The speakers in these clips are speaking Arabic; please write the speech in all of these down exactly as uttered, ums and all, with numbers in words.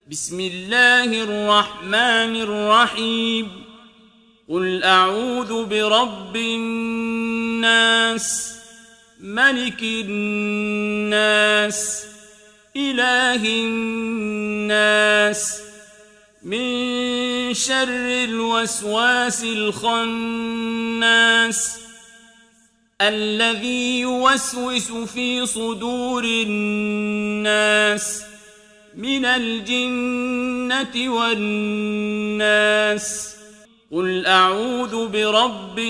بسم الله الرحمن الرحيم قل أعوذ برب الناس ملك الناس إله الناس من شر الوسواس الخناس الذي يوسوس في صدور الناس من الجنة والناس قل أعوذ برب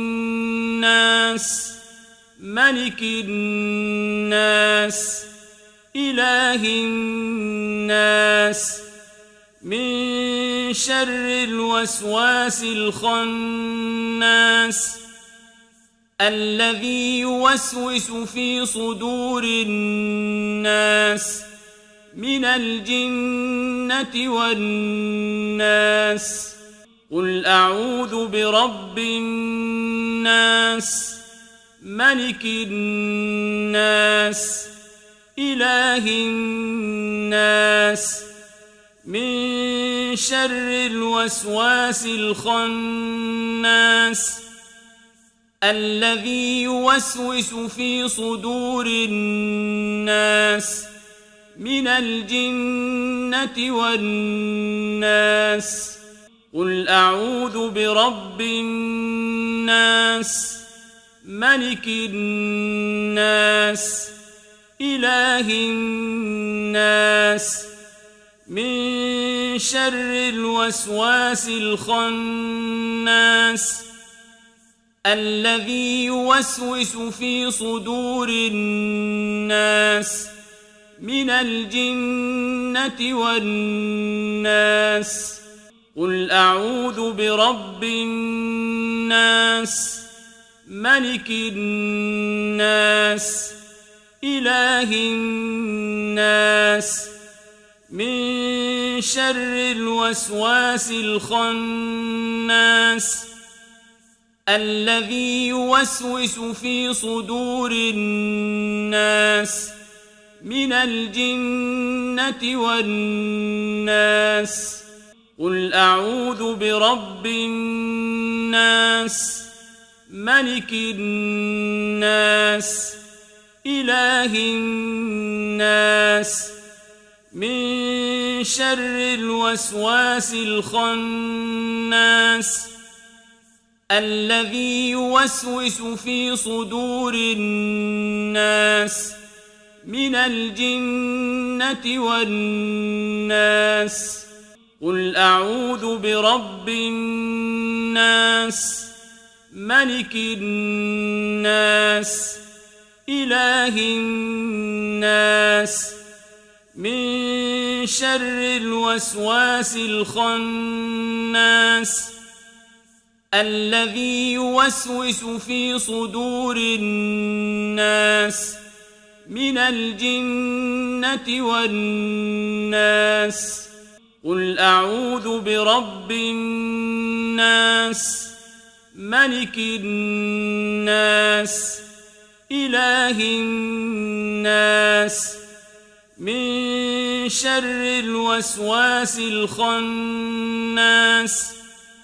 الناس ملك الناس إله الناس من شر الوسواس الخناس الذي يوسوس في صدور الناس من الجنة والناس قل أعوذ برب الناس ملك الناس إله الناس من شر الوسواس الخناس الذي يوسوس في صدور الناس من الجنة والناس قل أعوذ برب الناس ملك الناس إله الناس من شر الوسواس الخناس الذي يوسوس في صدور الناس من الجنة والناس قل أعوذ برب الناس ملك الناس إله الناس من شر الوسواس الخناس الذي يوسوس في صدور الناس من الجنة والناس قل أعوذ برب الناس ملك الناس إله الناس من شر الوسواس الخناس الذي يوسوس في صدور الناس من الجنة والناس قل أعوذ برب الناس ملك الناس إله الناس من شر الوسواس الخناس الذي يوسوس في صدور الناس من الجنة والناس قل أعوذ برب الناس ملك الناس إله الناس من شر الوسواس الخناس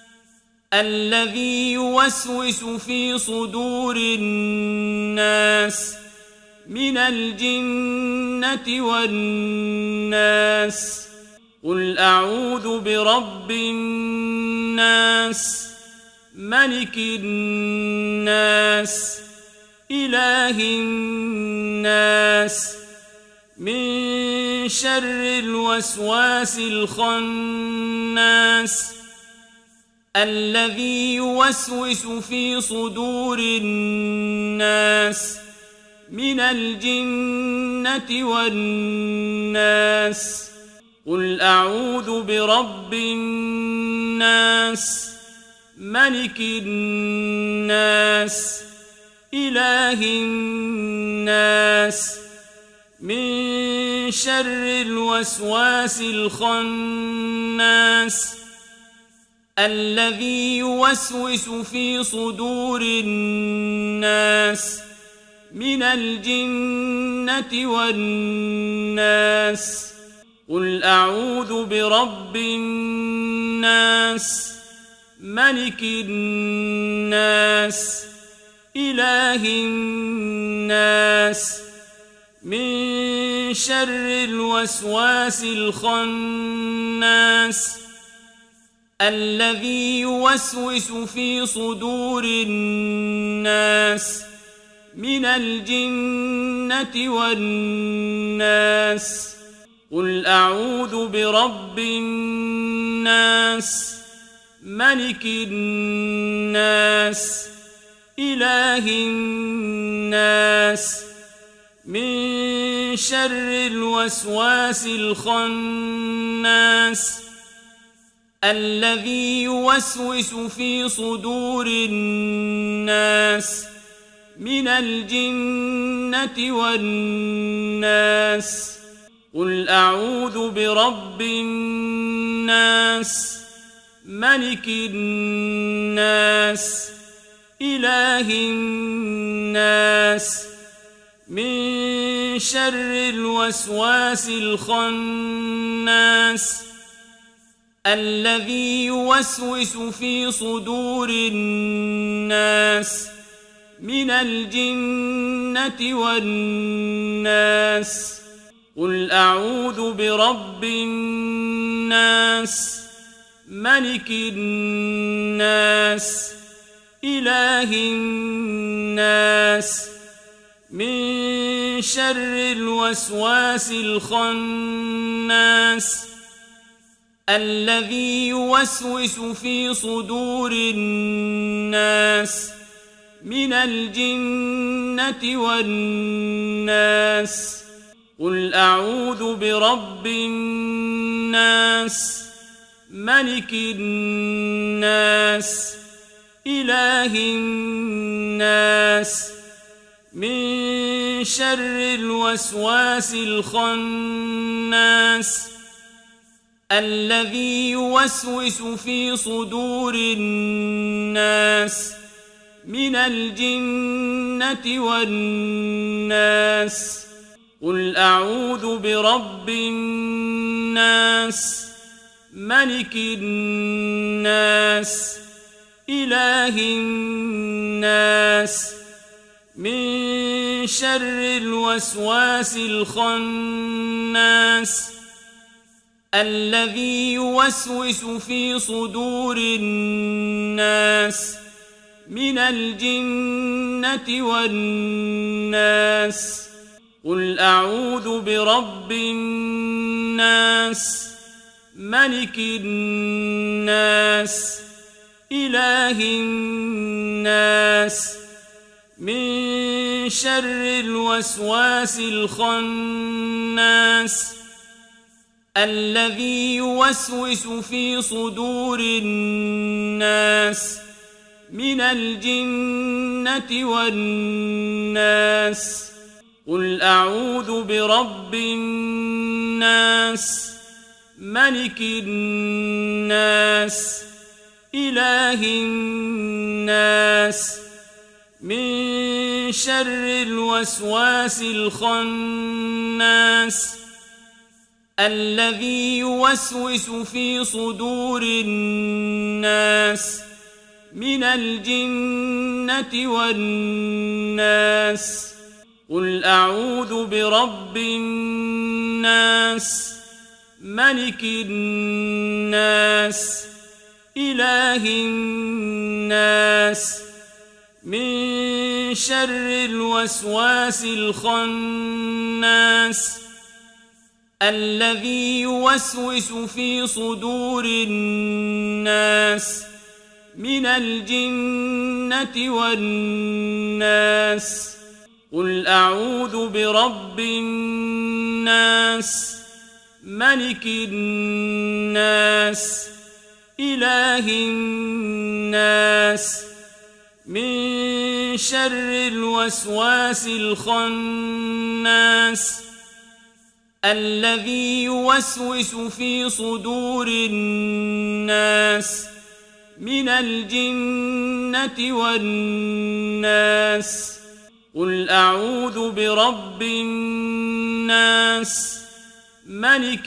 الذي يوسوس في صدور الناس من الجنة والناس قل أعوذ برب الناس ملك الناس إله الناس من شر الوسواس الخناس الذي يوسوس في صدور الناس من الجنة والناس قل أعوذ برب الناس ملك الناس إله الناس من شر الوسواس الخناس الذي يوسوس في صدور الناس من الجنة والناس قل أعوذ برب الناس ملك الناس إله الناس من شر الوسواس الخناس الذي يوسوس في صدور الناس من الجنة والناس قل أعوذ برب الناس ملك الناس إله الناس من شر الوسواس الخناس الذي يوسوس في صدور الناس من الجنة والناس قل أعوذ برب الناس ملك الناس إله الناس من شر الوسواس الخناس الذي يوسوس في صدور الناس من الجنة والناس قل أعوذ برب الناس ملك الناس إله الناس من شر الوسواس الخناس الذي يوسوس في صدور الناس من الجنة والناس قل أعوذ برب الناس ملك الناس إله الناس من شر الوسواس الخناس الذي يوسوس في صدور الناس من الجنة والناس قل أعوذ برب الناس ملك الناس إله الناس من شر الوسواس الخناس الذي يوسوس في صدور الناس من الجنة والناس قل أعوذ برب الناس ملك الناس إله الناس من شر الوسواس الخناس الذي يوسوس في صدور الناس من الجنة والناس قل أعوذ برب الناس ملك الناس إله الناس من شر الوسواس الخناس الذي يوسوس في صدور الناس من الجنة والناس قل أعوذ برب الناس ملك الناس إله الناس من شر الوسواس الخناس الذي يوسوس في صدور الناس من الجنة والناس قل أعوذ برب الناس ملك الناس إله الناس من شر الوسواس الخناس الذي يوسوس في صدور الناس من الجنة والناس قل أعوذ برب الناس ملك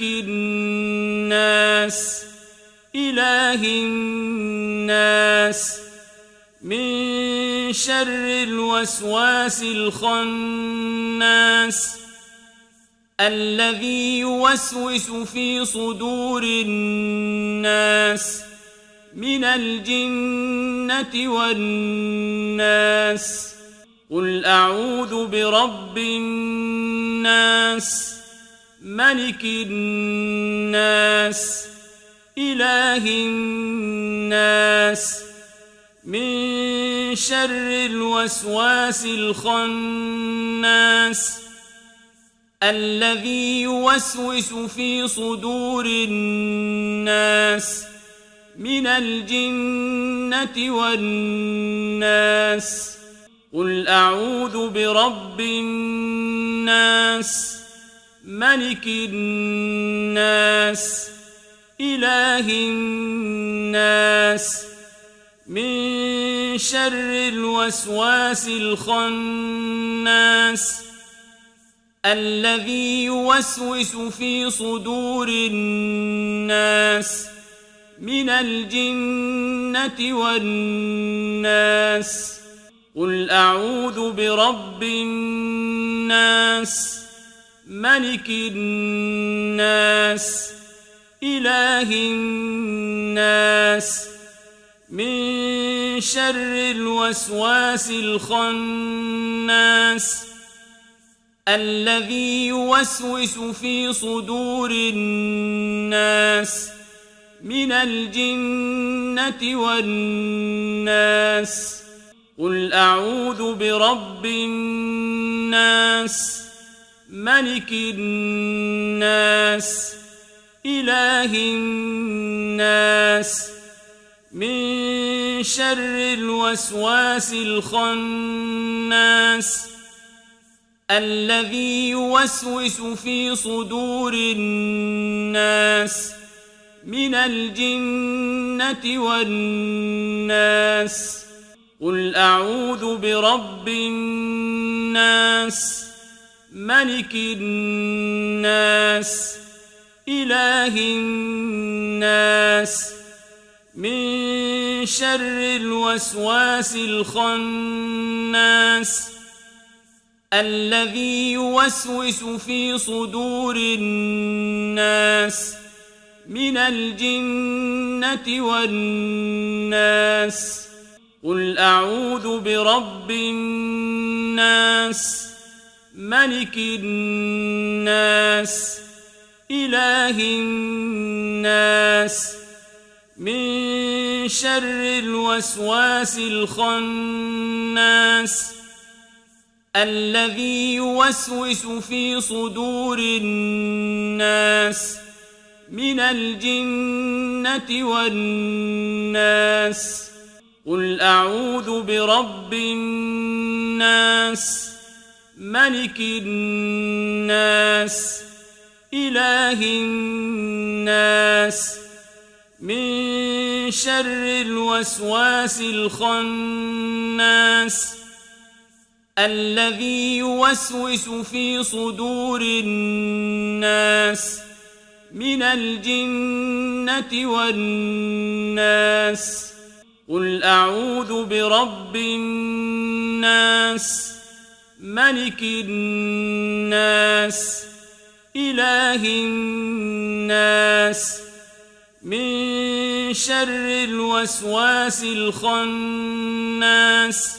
الناس إله الناس من شر الوسواس الخناس الذي يوسوس في صدور الناس من الجنة والناس قل أعوذ برب الناس ملك الناس إله الناس من شر الوسواس الخناس الذي يوسوس في صدور الناس من الجنة والناس قل أعوذ برب الناس ملك الناس إله الناس من شر الوسواس الخناس الذي يوسوس في صدور الناس من الجنة والناس قل أعوذ برب الناس ملك الناس إله الناس من شر الوسواس الخناس الذي يوسوس في صدور الناس من الجنة والناس قل أعوذ برب الناس ملك الناس إله الناس من شر الوسواس الخناس الذي يوسوس في صدور الناس من الجنة والناس قل أعوذ برب الناس ملك الناس إله الناس من شر الوسواس الخناس الذي يوسوس في صدور الناس من الجنة والناس قل أعوذ برب الناس ملك الناس إله الناس من شر الوسواس الخناس الذي يوسوس في صدور الناس من الجنة والناس قل أعوذ برب الناس ملك الناس إله الناس من شر الوسواس الخناس الذي يوسوس في صدور الناس من الجنة والناس قل أعوذ برب الناس ملك الناس إله الناس من شر الوسواس الخناس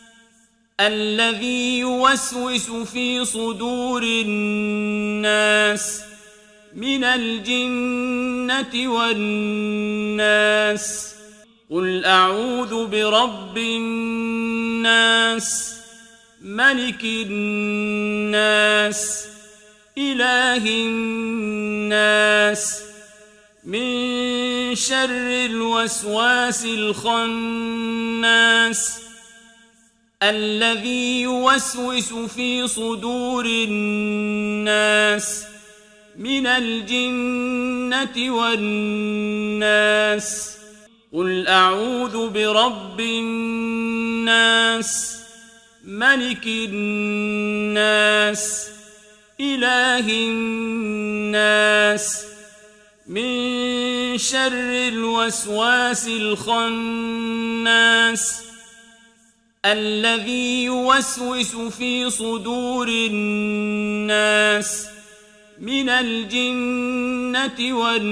الذي يوسوس في صدور الناس من الجنة والناس قل أعوذ برب الناس ملك الناس إله الناس من شر الوسواس الخناس الذي يوسوس في صدور الناس من الجنة والناس قل أعوذ برب الناس ملك الناس إله الناس من شر الوسواس الخناس الذي يوسوس في صدور الناس من الجنة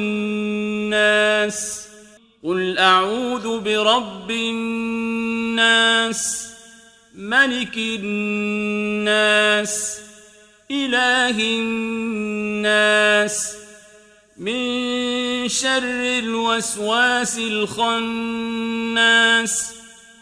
والناس قل أعوذ برب الناس ملك الناس إله الناس من شر الوسواس الخناس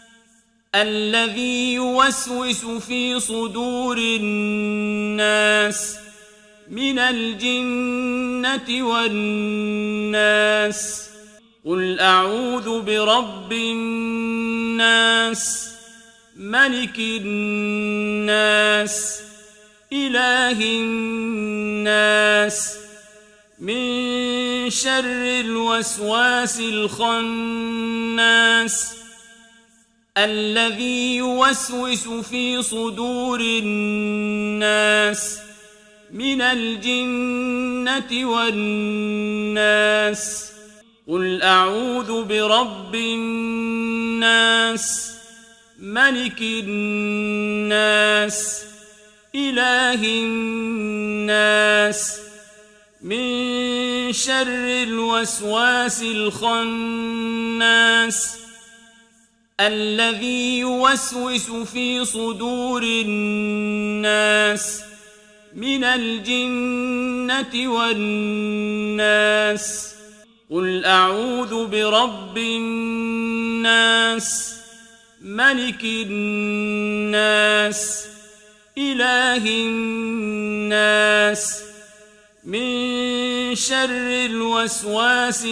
الذي يوسوس في صدور الناس من الجنة والناس قل أعوذ برب الناس ملك الناس إله الناس من شر الوسواس الخناس الذي يوسوس في صدور الناس من الجنة والناس قل أعوذ برب الناس ملك الناس إله الناس من شر الوسواس الخناس الذي يوسوس في صدور الناس من الجنة والناس قل أعوذ برب الناس ملك الناس إله الناس من شر الوسواس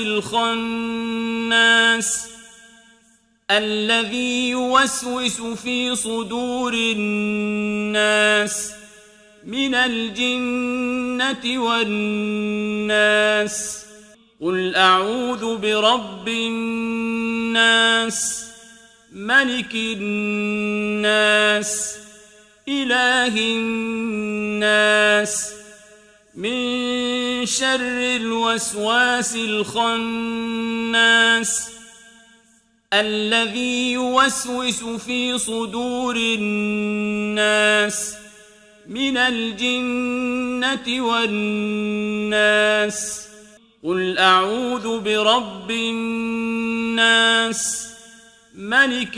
الخناس الذي يوسوس في صدور الناس من الجنة والناس قل أعوذ برب الناس ملك الناس إله الناس من شر الوسواس الخناس الذي يوسوس في صدور الناس من الجنة والناس قل أعوذ برب الناس ملك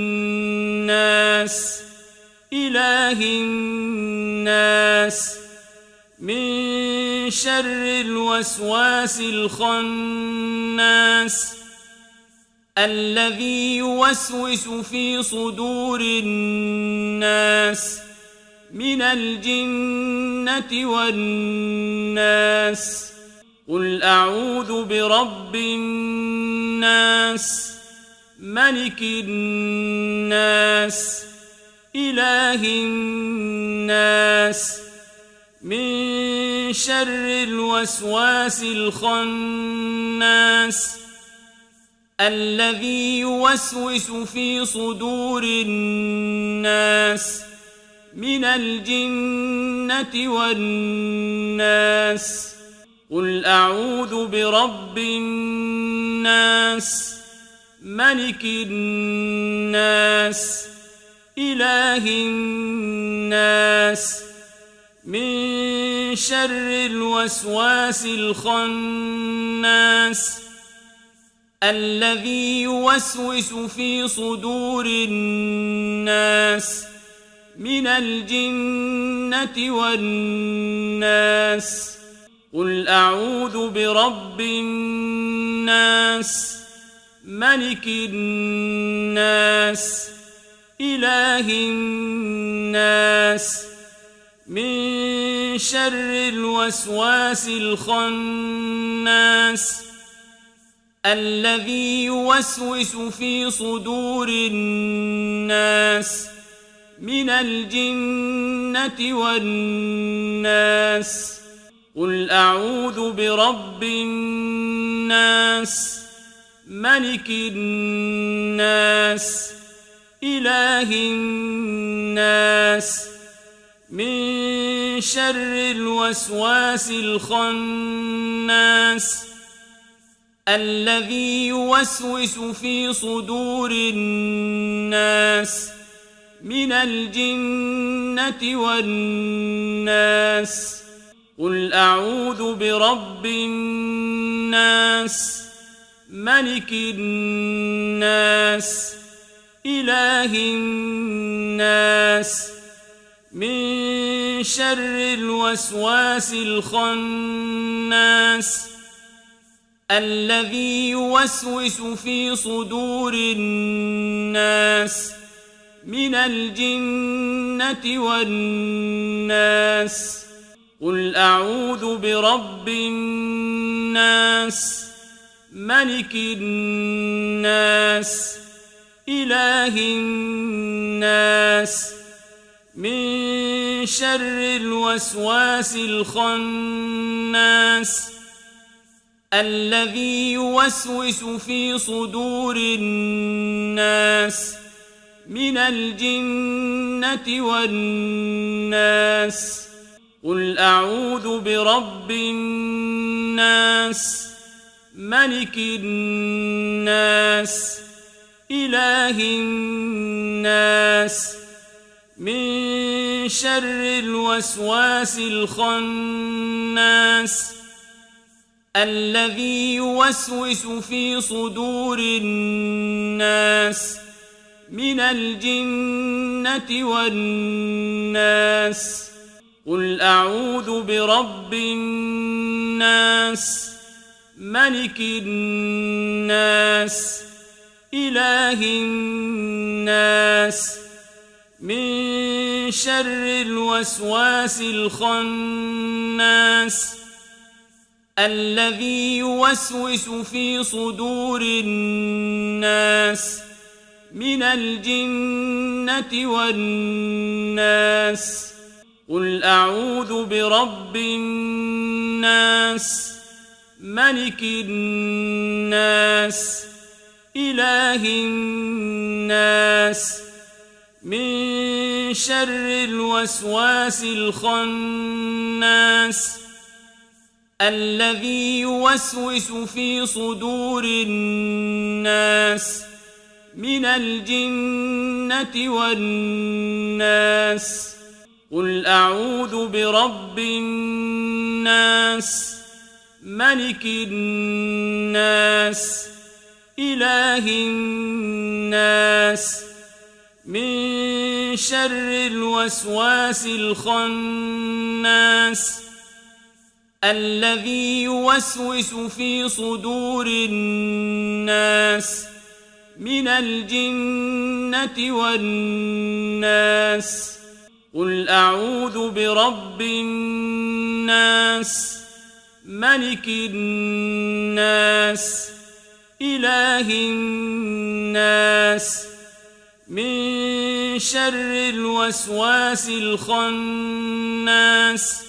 الناس إله الناس من شر الوسواس الخناس الذي يوسوس في صدور الناس من الجنة والناس قل أعوذ برب الناس ملك الناس إله الناس من شر الوسواس الخناس الذي يوسوس في صدور الناس من الجنة والناس قل أعوذ برب الناس ملك الناس إله الناس من شر الوسواس الخناس الذي يوسوس في صدور الناس من الجنة والناس قل أعوذ برب الناس ملك الناس إله الناس من شر الوسواس الخناس الذي يوسوس في صدور الناس من الجنة والناس قل أعوذ برب الناس ملك الناس إله الناس من شر الوسواس الخناس الذي يوسوس في صدور الناس من الجنة والناس قل أعوذ برب الناس ملك الناس إله الناس من شر الوسواس الخناس الذي يوسوس في صدور الناس من الجنة والناس قل أعوذ برب الناس ملك الناس إله الناس من شر الوسواس الخناس الذي يوسوس في صدور الناس من الجنة والناس قل أعوذ برب الناس ملك الناس إله الناس من شر الوسواس الخناس الذي يوسوس في صدور الناس من الجنة والناس قل أعوذ برب الناس ملك الناس إله الناس من شر الوسواس الخناس الذي يوسوس في صدور الناس من الجنة والناس قل أعوذ برب الناس ملك الناس إله الناس من شر الوسواس الخناس الذي يوسوس في صدور الناس من الجنة والناس قل أعوذ برب الناس ملك الناس إله الناس من شر الوسواس الخناس الذي يوسوس في صدور الناس من الجنة والناس قل أعوذ برب الناس ملك الناس إله الناس من شر الوسواس الخناس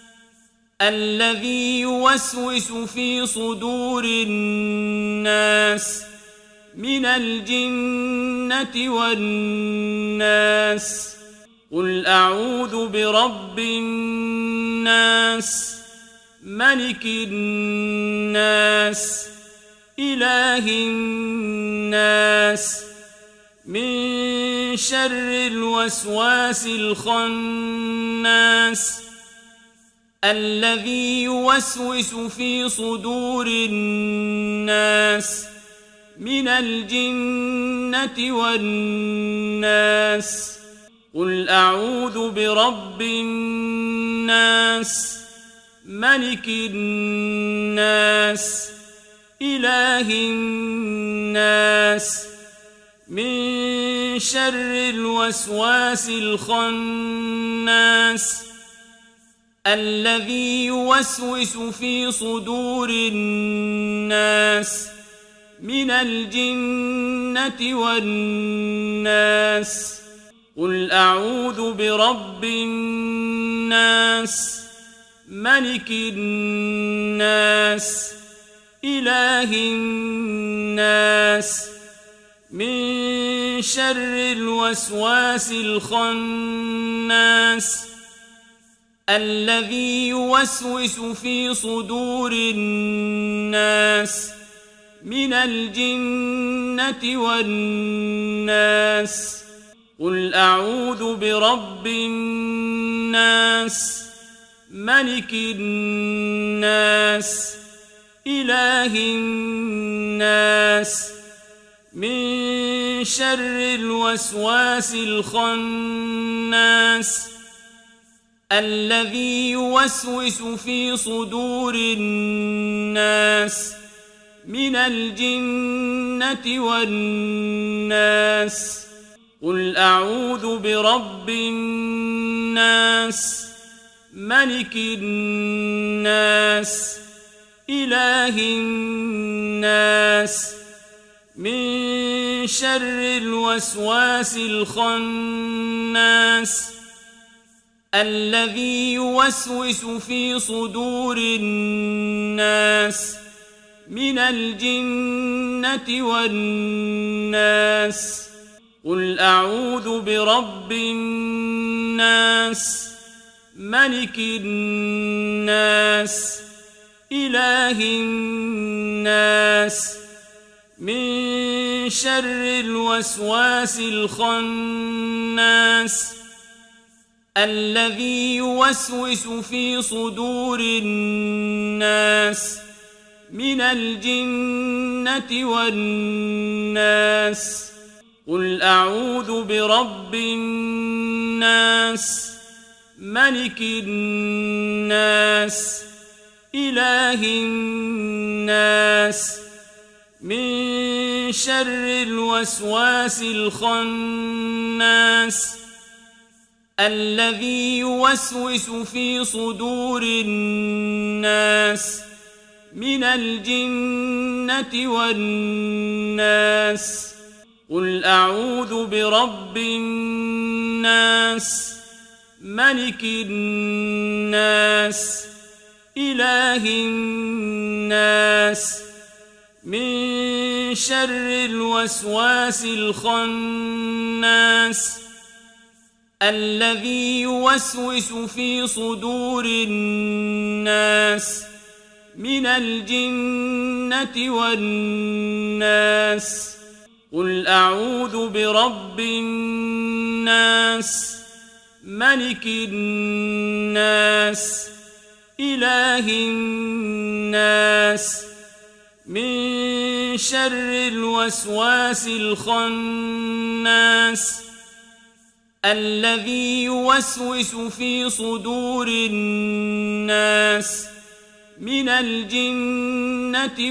الذي يوسوس في صدور الناس من الجنة والناس قل أعوذ برب الناس ملك الناس إله الناس من شر الوسواس الخناس الذي يوسوس في صدور الناس من الجنة والناس قل أعوذ برب الناس ملك الناس إله الناس من شر الوسواس الخناس الذي يوسوس في صدور الناس من الجنة والناس قل أعوذ برب الناس ملك الناس إله الناس من شر الوسواس الخناس الذي يوسوس في صدور الناس من الجنة والناس قل أعوذ برب الناس ملك الناس إله الناس من شر الوسواس الخناس الذي يوسوس في صدور الناس من الجنة والناس قل أعوذ برب الناس ملك الناس إله الناس من شر الوسواس الخناس الذي يوسوس في صدور الناس من الجنة والناس قل أعوذ برب الناس ملك الناس إله الناس من شر الوسواس الخناس الذي يوسوس في صدور الناس من الجنة والناس قل أعوذ برب الناس ملك الناس إله الناس من شر الوسواس الخناس الذي يوسوس في صدور الناس من الجنة والناس قل أعوذ برب الناس ملك الناس إله الناس من شر الوسواس الخناس الذي يوسوس في صدور الناس من الجنة والناس قل أعوذ برب الناس ملك الناس إله الناس من شر الوسواس الخناس الذي يوسوس في صدور الناس من الجنة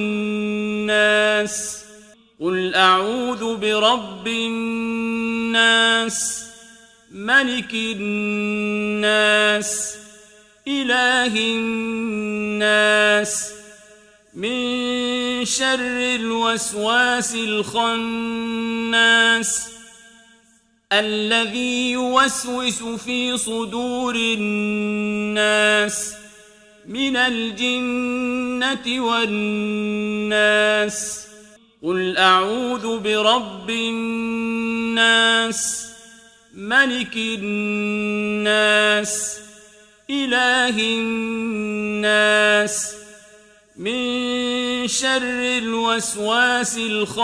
والناس قل أعوذ برب الناس ملك الناس إله الناس من شر الوسواس الخناس الذي يوسوس في صدور الناس من الجنة والناس قل أعوذ برب الناس ملك الناس إله الناس من شر الوسواس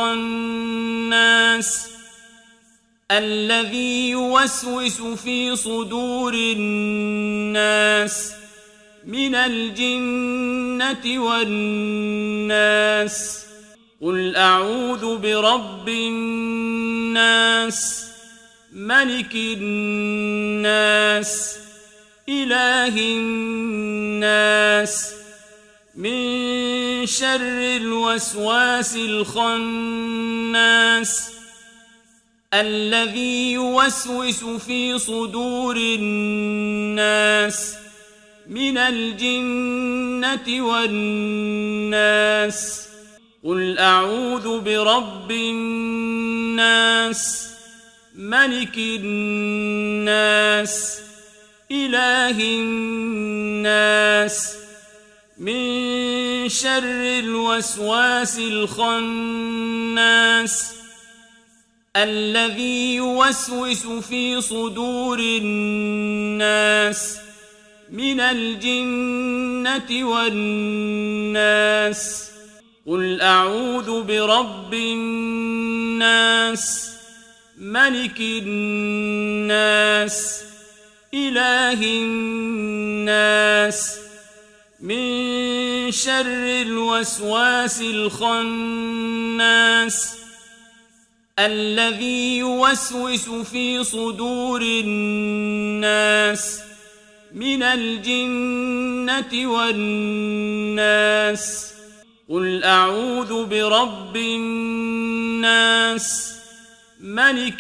الخناس الذي يوسوس في صدور الناس من الجنة والناس قل أعوذ برب الناس ملك الناس إله الناس من شر الوسواس الخناس الذي يوسوس في صدور الناس من الجنة والناس قل أعوذ برب الناس ملك الناس إله الناس من شر الوسواس الخناس الذي يوسوس في صدور الناس من الجنة والناس قل أعوذ برب الناس ملك الناس إله الناس من شر الوسواس الخناس الذي يوسوس في صدور الناس من الجنة والناس قل أعوذ برب الناس ملك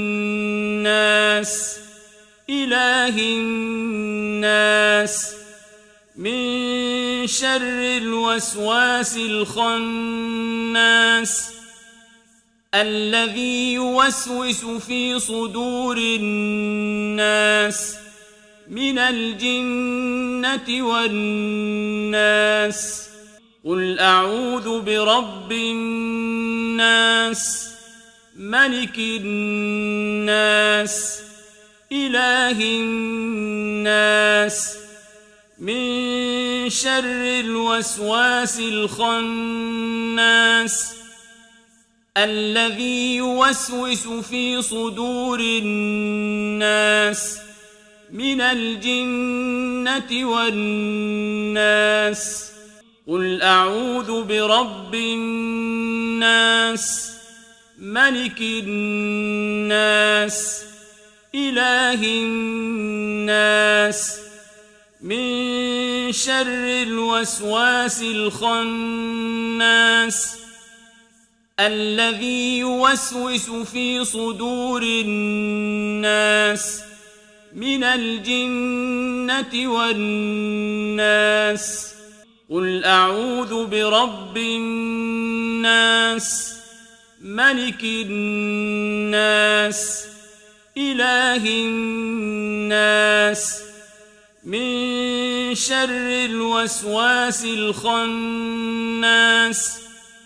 الناس إله الناس من شر الوسواس الخناس الذي يوسوس في صدور الناس من الجنة والناس قل أعوذ برب الناس ملك الناس إله الناس من شر الوسواس الخناس الذي يوسوس في صدور الناس من الجنة والناس قل أعوذ برب الناس ملك الناس إله الناس من شر الوسواس الخناس الذي يوسوس في صدور الناس من الجنة والناس قل أعوذ برب الناس ملك الناس إله الناس من شر الوسواس الخناس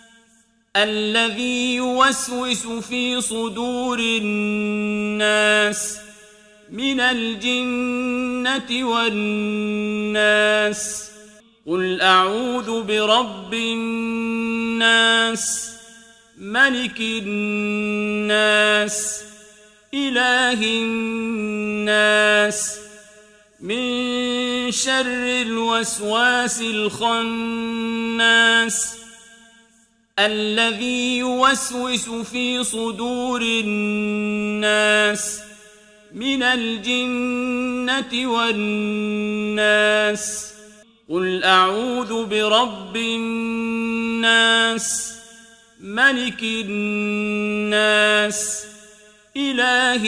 الذي يوسوس في صدور الناس من الجنة والناس قل أعوذ برب الناس ملك الناس إله الناس من شر الوسواس الخناس الذي يوسوس في صدور الناس من الجنة والناس قل أعوذ برب الناس ملك الناس إله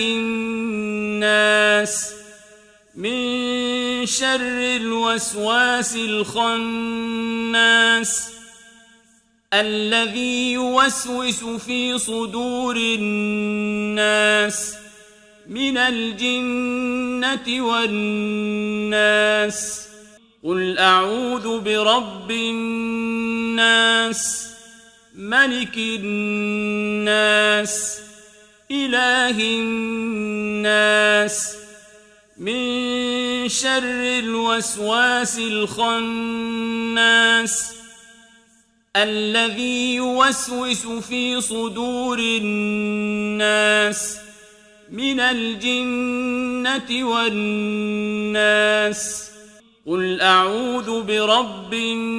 الناس من شر الوسواس الخناس الذي يوسوس في صدور الناس من الجنة والناس قل أعوذ برب الناس ملك الناس إله الناس من شر الوسواس الخناس الذي يوسوس في صدور الناس من الجنة والناس قل أعوذ برب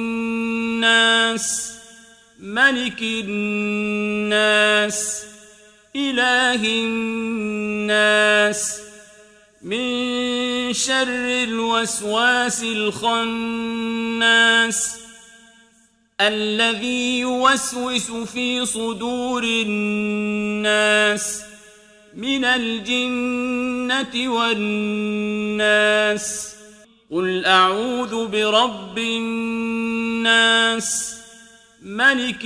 الناس ملك الناس إله الناس من شر الوسواس الخناس الذي يوسوس في صدور الناس من الجنة والناس قل أعوذ برب الناس ملك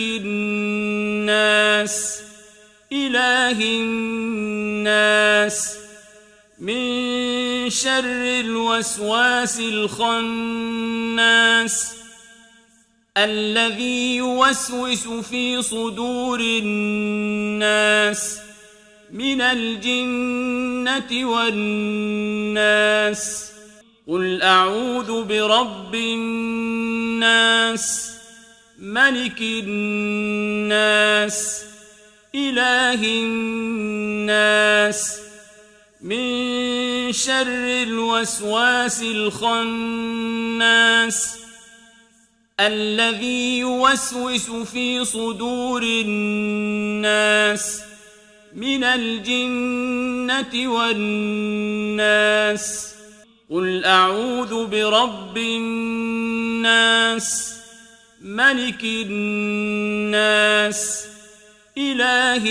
الناس إله الناس من شر الوسواس الخناس الذي يوسوس في صدور الناس من الجنة والناس قل أعوذ برب الناس ملك الناس إله الناس من شر الوسواس الخناس الذي يوسوس في صدور الناس من الجنة والناس قل أعوذ برب الناس ملك الناس إله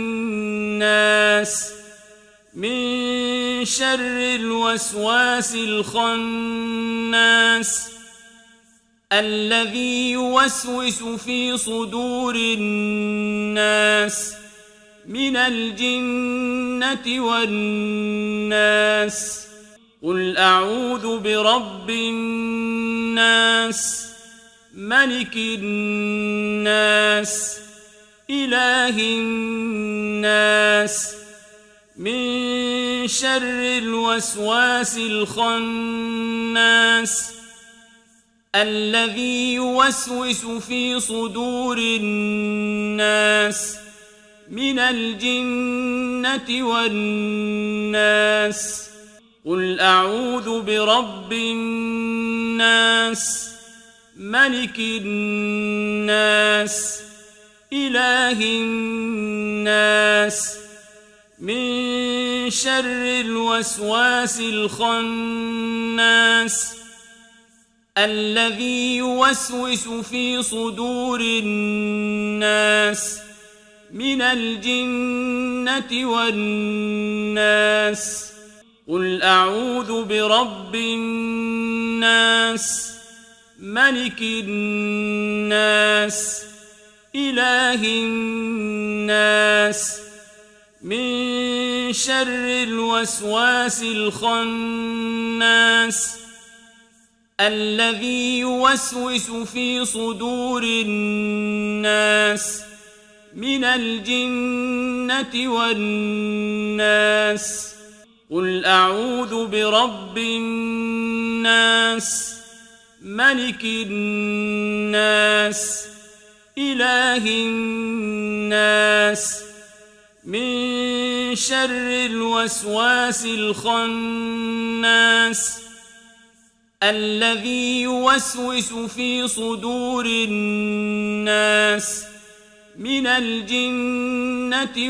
الناس من شر الوسواس الخناس الذي يوسوس في صدور الناس من الجنة والناس قل أعوذ برب الناس ملك الناس إله الناس من شر الوسواس الخناس الذي يوسوس في صدور الناس من الجنة والناس قل أعوذ برب الناس ملك الناس إله الناس من شر الوسواس الخناس الذي يوسوس في صدور الناس من الجنة والناس قل أعوذ برب الناس ملك الناس إله الناس من شر الوسواس الخناس الذي يوسوس في صدور الناس من الجنة والناس قل أعوذ برب الناس ملك الناس إله الناس من شر الوسواس الخناس الذي يوسوس في صدور الناس من الجنة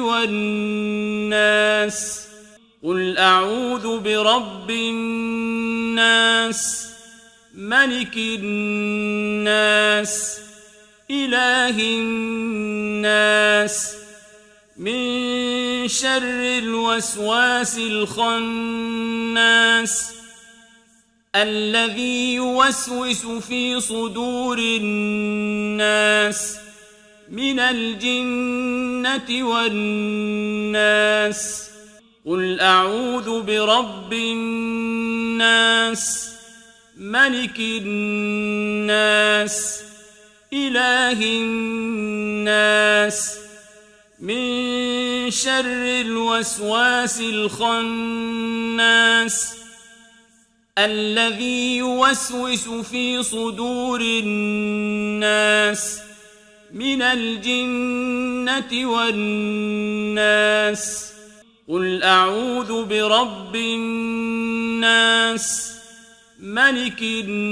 والناس قل أعوذ برب الناس ملك الناس إله الناس من شر الوسواس الخناس الذي يوسوس في صدور الناس من الجنة والناس قل أعوذ برب الناس ملك الناس إله الناس من شر الوسواس الخناس الذي يوسوس في صدور الناس من الجنة والناس قل أعوذ برب الناس ملك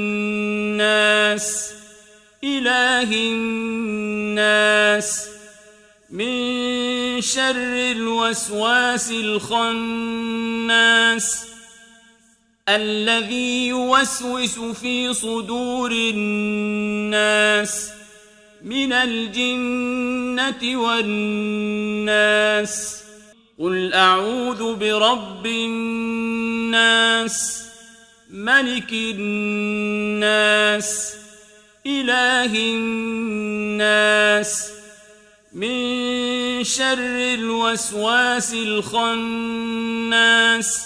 الناس إله الناس من شر الوسواس الخناس الذي يوسوس في صدور الناس من الجنة والناس قل أعوذ برب الناس ملك الناس إله الناس من شر الوسواس الخناس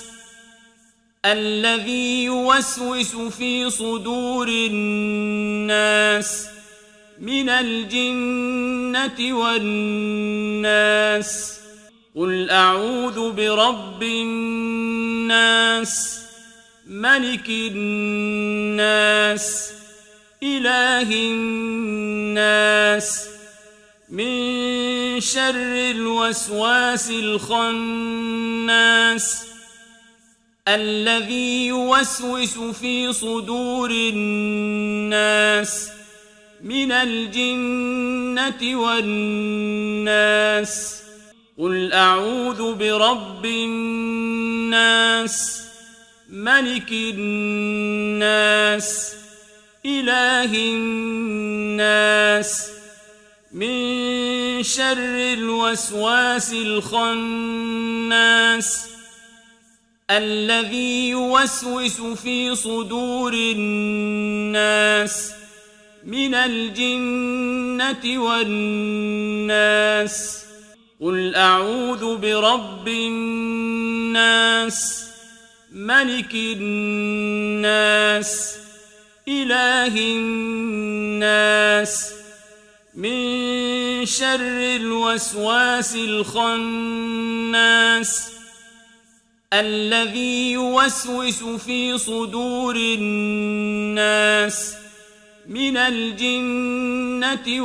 الذي يوسوس في صدور الناس من الجنة والناس قل أعوذ برب الناس ملك الناس إله الناس من شر الوسواس الخناس الذي يوسوس في صدور الناس من الجنة والناس قل أعوذ برب الناس ملك الناس إله الناس من شر الوسواس الخناس الذي يوسوس في صدور الناس من الجنة والناس قل أعوذ برب الناس ملك الناس إله الناس من شر الوسواس الخناس الذي يوسوس في صدور الناس من الجنة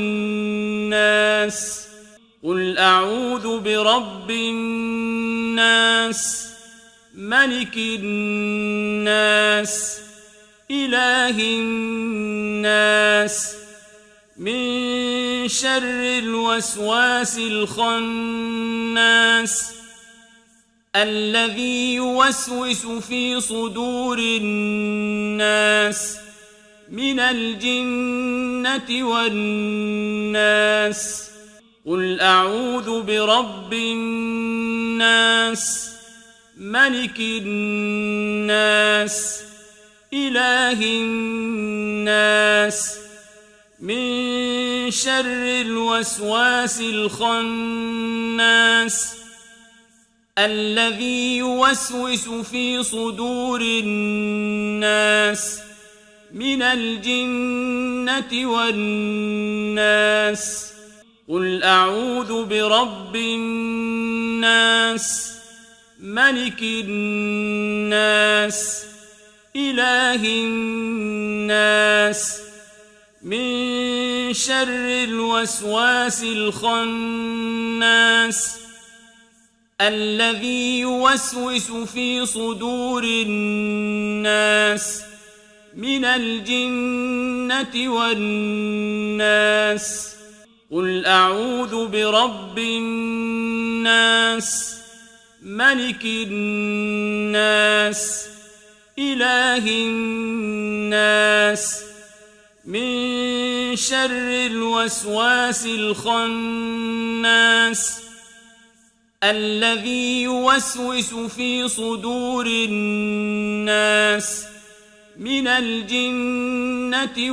والناس قل أعوذ برب الناس ملك الناس إله الناس من شر الوسواس الخناس الذي يوسوس في صدور الناس من الجنة والناس قل أعوذ برب الناس ملك الناس إله الناس من شر الوسواس الخناس الذي يوسوس في صدور الناس من الجنة والناس قل أعوذ برب الناس ملك الناس إله الناس من شر الوسواس الخناس الذي يوسوس في صدور الناس من الجنة والناس قل أعوذ برب الناس ملك الناس إله الناس من شر الوسواس الخناس الذي يوسوس في صدور الناس من الجنة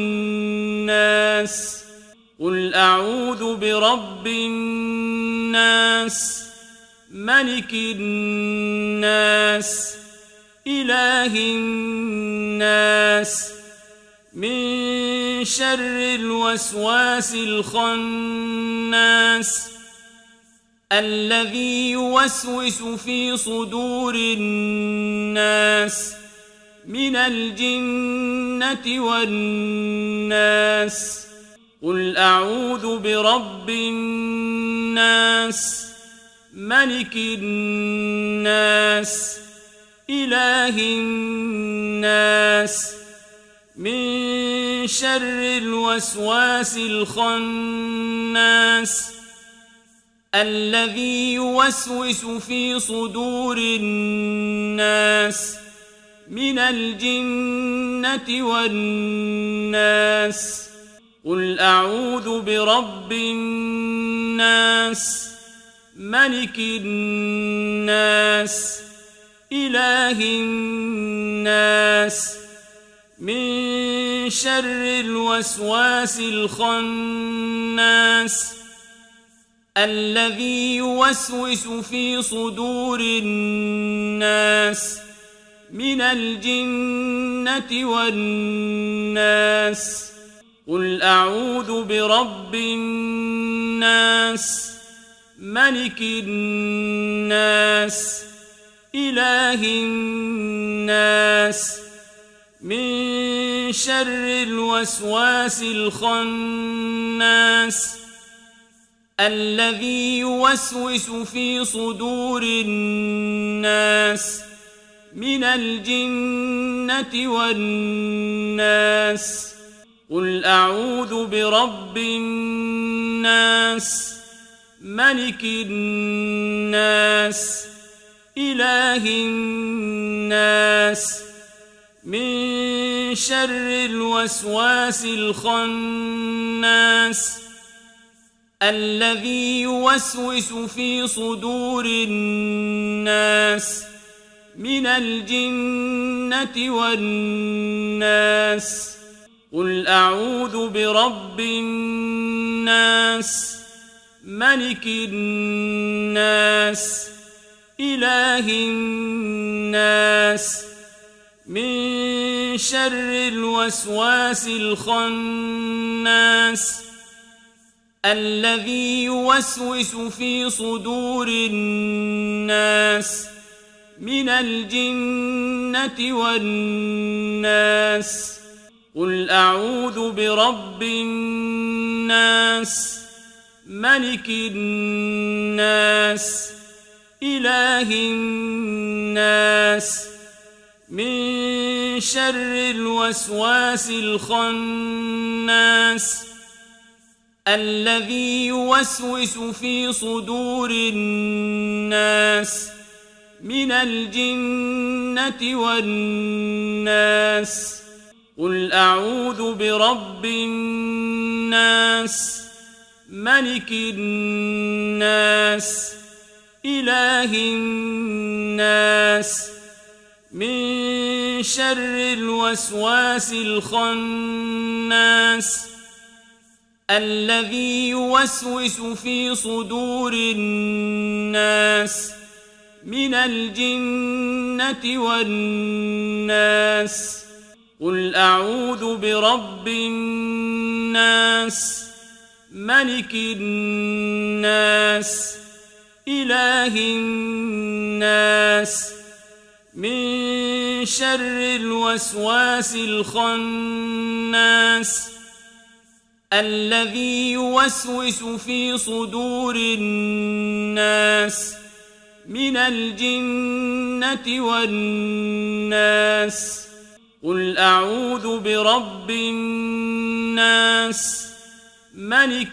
والناس قل أعوذ برب الناس ملك الناس إله الناس من شر الوسواس الخناس الذي يوسوس في صدور الناس من الجنة والناس قل أعوذ برب الناس ملك الناس إله الناس من شر الوسواس الخناس الذي يوسوس في صدور الناس من الجنة والناس قل أعوذ برب الناس ملك الناس إله الناس من شر الوسواس الخناس الذي يوسوس في صدور الناس من الجنة والناس قل أعوذ برب الناس ملك الناس إله الناس من شر الوسواس الخناس الذي يوسوس في صدور الناس من الجنة والناس قل أعوذ برب الناس ملك الناس إله الناس من شر الوسواس الخناس الذي يوسوس في صدور الناس من الجنة والناس قل أعوذ برب الناس ملك الناس إله الناس من شر الوسواس الخناس الذي يوسوس في صدور الناس من الجنة والناس قل أعوذ برب الناس ملك الناس إله الناس من شر الوسواس الخناس الذي يوسوس في صدور الناس من الجنة والناس قل أعوذ برب الناس ملك الناس إله الناس من شر الوسواس الخناس الذي يوسوس في صدور الناس من الجنة والناس قل أعوذ برب الناس ملك الناس إله الناس من شر الوسواس الخناس الذي يوسوس في صدور الناس من الجنة والناس قل أعوذ برب الناس ملك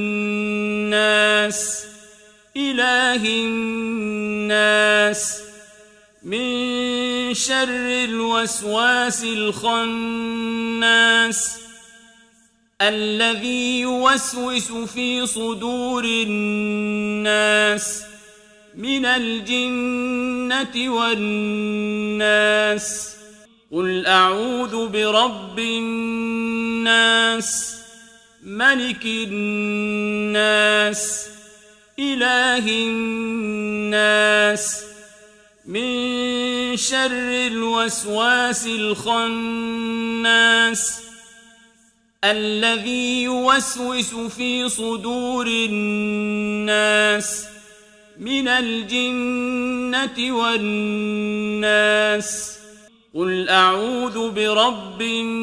الناس إله الناس من شر الوسواس الخناس الذي يوسوس في صدور الناس من الجنة والناس قل أعوذ برب الناس ملك الناس إله الناس من شر الوسواس الخناس الذي يوسوس في صدور الناس من الجنة والناس قل أعوذ برب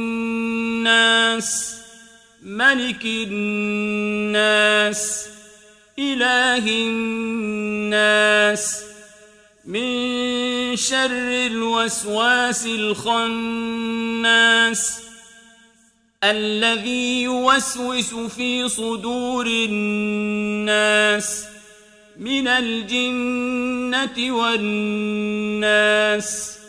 الناس ملك الناس إله الناس من شر الوسواس الخناس الذي يوسوس في صدور الناس من الجنة والناس